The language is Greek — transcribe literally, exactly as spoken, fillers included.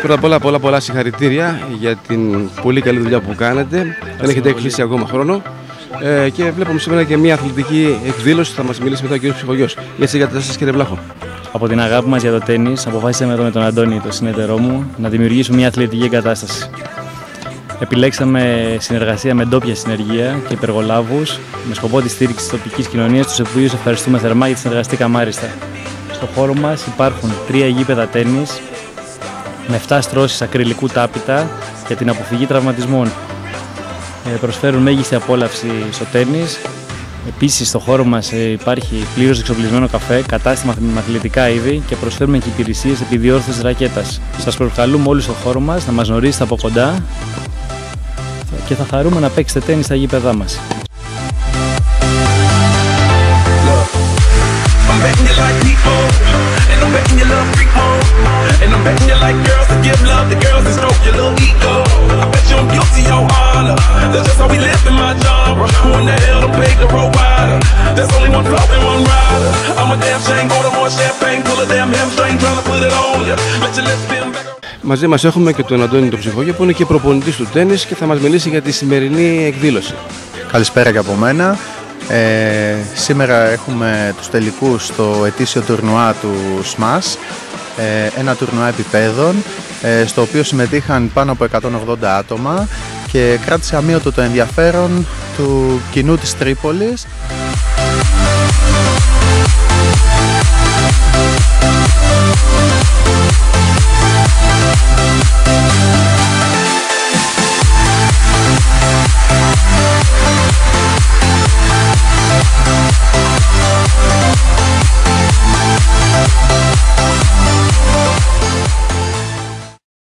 Πρώτα απ' όλα, πολλά πολλά συγχαρητήρια για την πολύ καλή δουλειά που κάνετε. Δεν έχετε κλείσει ακόμα χρόνο. Ε, και βλέπουμε σήμερα και μια αθλητική εκδήλωση. Θα μας μιλήσει μετά ο κ. Ψυχογιός. Για τις εγκαταστάσεις, κύριε Βλάχο. Από την αγάπη μας για το τένις, αποφάσισαμε εδώ με τον Αντώνη, τον συνεταιρό μου, να δημιουργήσουμε μια αθλητική εγκατάσταση. Επιλέξαμε συνεργασία με ντόπια συνεργεία και υπεργολάβους με σκοπό τη στήριξη της τοπικής κοινωνίας, τους οποίους ευχαριστούμε θερμά γιατί συνεργαστήκαμε άριστα. Στο χώρο μας υπάρχουν τρία γήπεδα τένις με εφτά στρώσεις ακριλικού τάπητα για την αποφυγή τραυματισμών. Ε, προσφέρουν μέγιστη απόλαυση στο τένις. Επίσης, στο χώρο μας υπάρχει πλήρως εξοπλισμένο καφέ, κατάστημα με αθλητικά είδη και προσφέρουμε και υπηρεσίες επιδιόρθωσης ρακέτας. Σας προσκαλούμε όλους στο χώρο μας να μας γνωρίσετε από κοντά και θα χαρούμε να παίξετε τένις στα γήπεδά μας. Μαζί μας έχουμε και τον Αντώνη τον Ψυχόγειο που είναι και προπονητής του τένις και θα μας μιλήσει για τη σημερινή εκδήλωση. Καλησπέρα και από μένα. Ε, σήμερα έχουμε τους τελικούς στο ετήσιο τουρνουά του ΣΜΑΣ, ε, ένα τουρνουά επιπέδων, ε, στο οποίο συμμετείχαν πάνω από εκατόν ογδόντα άτομα και κράτησε αμύωτο το ενδιαφέρον του κοινού της Τρίπολης.